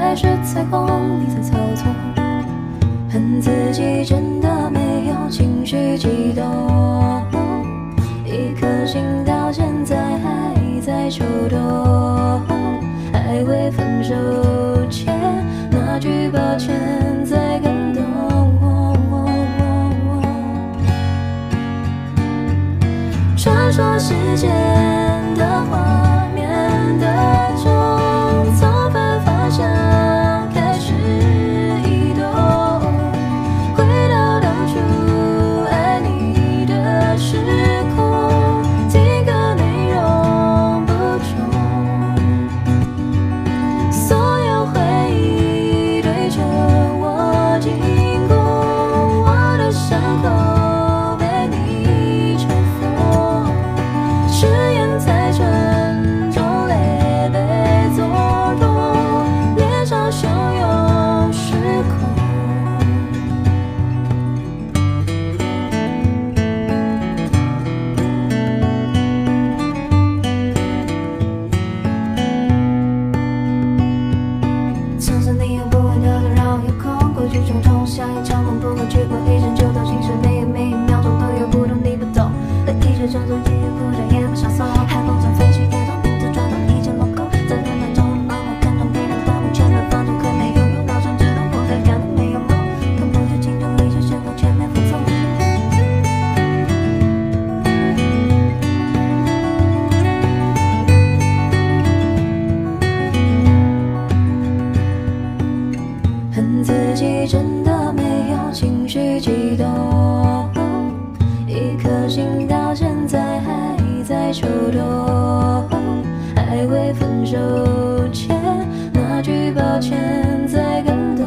来是彩虹，你在操纵，恨自己真的没有情绪激动，一颗心到现在还在抽动，还未分手前那句抱歉在感动。传说时间的画面的钟，从反方向开始移动，回到当初爱你的时空，听歌内容不重，所有回忆对着我进攻，我的伤口被你吹风，誓言太沉重，泪被作痛，脸上汹涌失控。像是你永不会掉的让我有空，过去种种像一场梦，不可去过一生就到今生，每一秒钟都有不懂你不懂的一切叫做也有哭着也不想送，海风中飞去夜中顶着转动一阵梦空，在乱乱中盲目看中别人的目前的放纵，可没有用到甚至都我在感动没有梦，看不见情中一直陷入前面服从。恨自己真的没有情绪激动，一颗心到现在还在抽动，还未分手前那句抱歉在感动。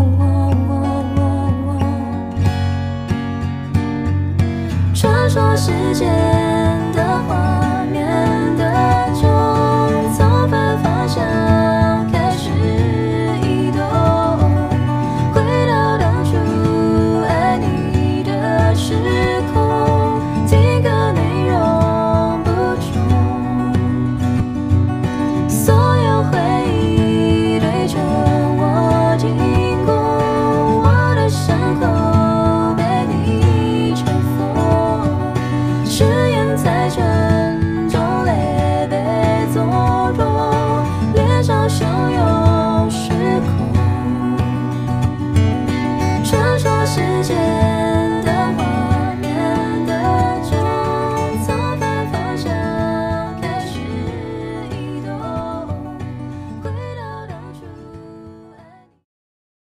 传说时间的画面的钟，从反方向开始移动，回到当初爱你的时空，听歌内容不重，所有回忆对着我进攻，我的伤口被你吹风，誓言太沉重，泪被作痛，脸上汹涌失控。传说时间